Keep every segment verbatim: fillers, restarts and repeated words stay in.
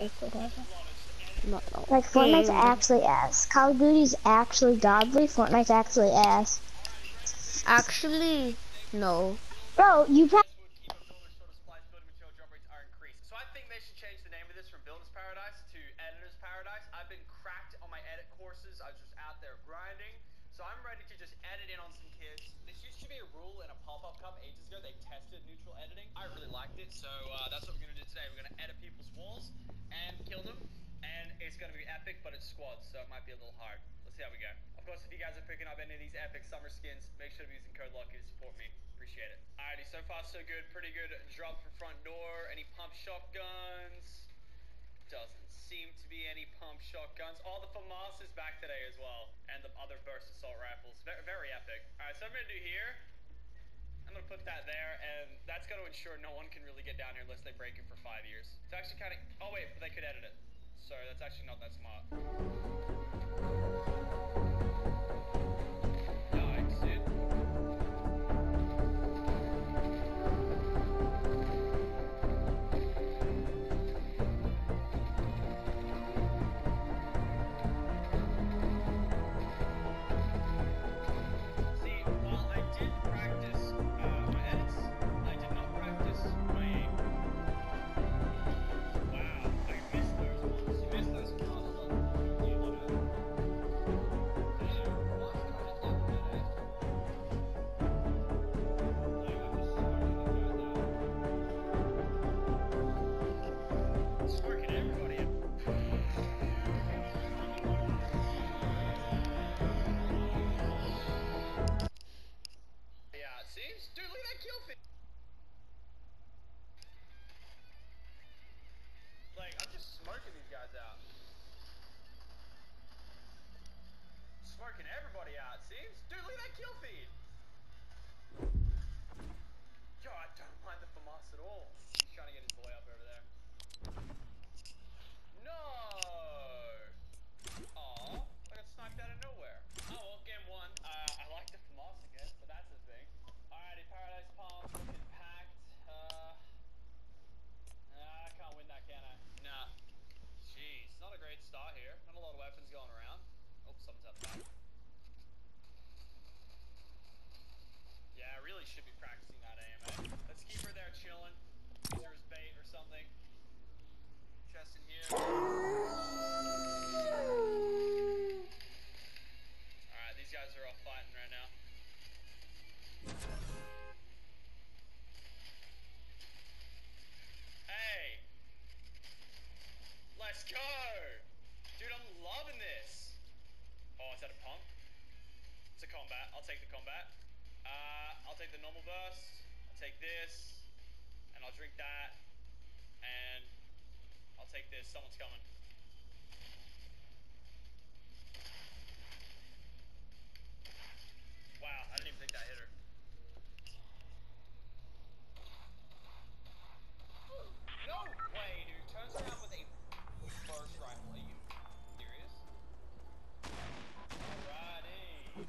No, no. Like, Fortnite's Mm. actually ass. Call of Duty's actually godly. Fortnite's actually ass. Actually, no. Bro, you probably. So I think they should change the name of this from Builder's Paradise to Editor's Paradise. I've been cracked on my edit courses. I was just out there grinding. So I'm ready to just edit in on some kids. This used to be a rule in a pop-up cup ages ago. They tested neutral editing. I really liked it. So uh, that's what we're going to do today. We're going to edit people's walls and kill them. And it's going to be epic, but it's squads, so it might be a little hard. Let's see how we go. Of course, if you guys are picking up any of these epic summer skins, make sure to be using code Lucky to support me. Appreciate it. Alrighty, so far so good. Pretty good drop for front door. Any pump shotguns? Doesn't seem to be any pump shotguns. All the FAMAS is back today as well. And the other burst assault rifles. Very, very epic. Alright, so I'm going to do here. I'm going to put that there, and that's going to ensure no one can really get down here unless they break it for five years. It's actually kind of... Oh, wait, but they could edit it. Sorry, that's actually not that smart. Yikes, dude. See, while I did practice uh, my edits, I did not practice my aim. Wow, I missed those ones. You missed those ones. You know. Damn, what's going on there? Like, I'm just smoking the guy down. Smoking everybody up. Yeah, see? Dude, look at that kill feed. Like, I'm just smoking these guys out. Smoking everybody out, see? Dude, look at that kill feed. Yo, I don't mind the FAMAS at all. He's trying to get his boy up over there. No! Aw, I got sniped out of nowhere. Oh, well, game one. Uh, I like the FAMAS again, so that's a thing. Alrighty, Paradise Palms looking packed. Uh, nah, I can't win that, can I? Nah. Jeez, not a great start here. Not a lot of weapons going around. Oh, someone's out the back. Yeah, I really should be practicing that aim, eh? Let's keep her there chilling. Use her as bait or something. Chest in here. Alright, these guys are all fighting right now. Hey! Let's go! Dude, I'm loving this! Oh, is that a pump? It's a combat. I'll take the combat. Uh, I'll take the normal burst. I'll take this. And I'll drink that. And I'll take this. Someone's coming. Wow, I didn't even think that hit her. No way, dude. Turns around with a burst rifle. Are you serious? Alrighty.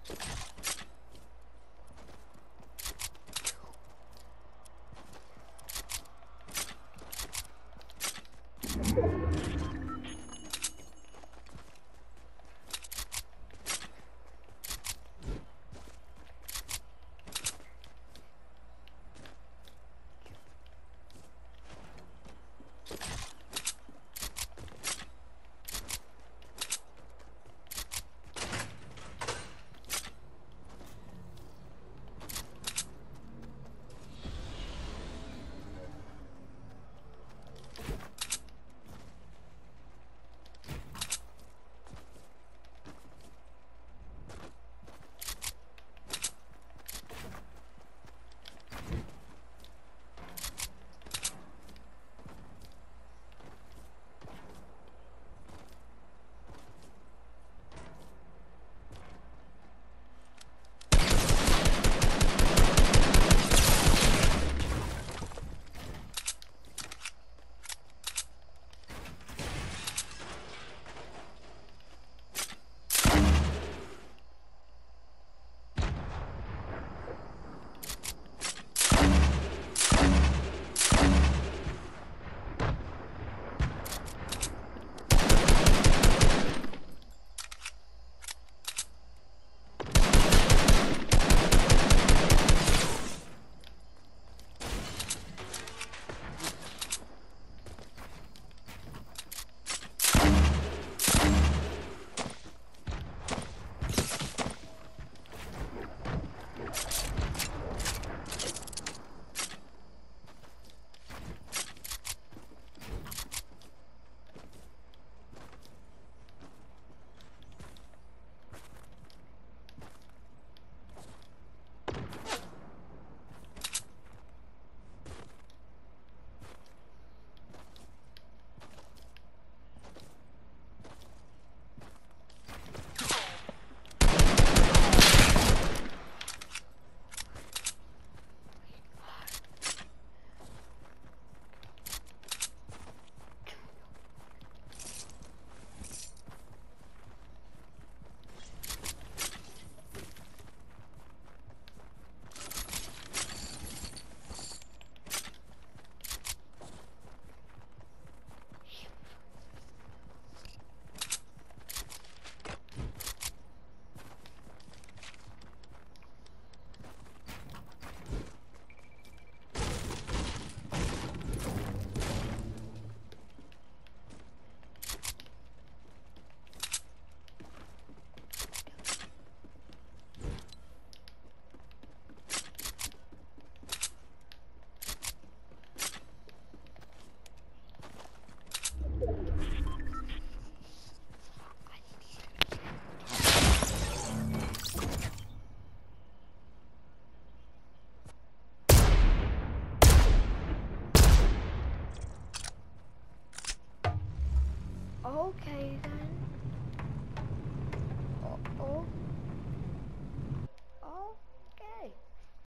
Okay then.